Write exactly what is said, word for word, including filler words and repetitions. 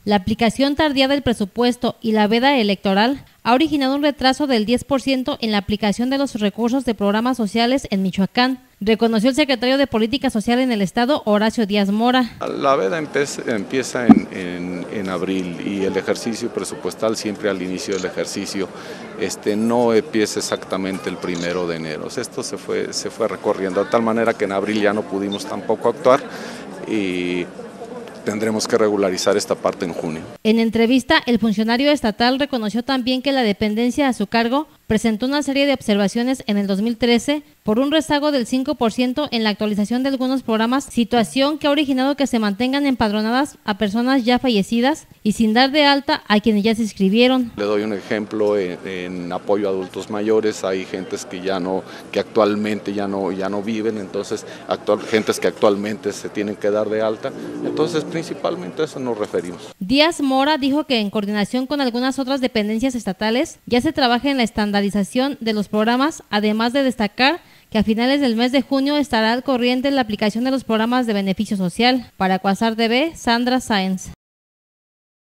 La aplicación tardía del presupuesto y la veda electoral ha originado un retraso del diez por ciento en la aplicación de los recursos de programas sociales en Michoacán, reconoció el secretario de Política Social en el estado, Horacio Díaz Mora. La veda empieza en, en, en abril y el ejercicio presupuestal siempre al inicio del ejercicio este, no empieza exactamente el primero de enero. Esto se fue, se fue recorriendo de tal manera que en abril ya no pudimos tampoco actuar y tendremos que regularizar esta parte en junio. En entrevista, el funcionario estatal reconoció también que la dependencia a su cargo presentó una serie de observaciones en el dos mil trece por un rezago del cinco por ciento en la actualización de algunos programas, situación que ha originado que se mantengan empadronadas a personas ya fallecidas y sin dar de alta a quienes ya se inscribieron. Le doy un ejemplo en, en apoyo a adultos mayores, hay gentes que ya no, que actualmente ya no, ya no viven, entonces actual, gentes que actualmente se tienen que dar de alta, entonces principalmente a eso nos referimos. Díaz Mora dijo que en coordinación con algunas otras dependencias estatales ya se trabaja en la estandarización de los programas, además de destacar que a finales del mes de junio estará al corriente la aplicación de los programas de beneficio social. Para Cuasar T V, Sandra Sáenz.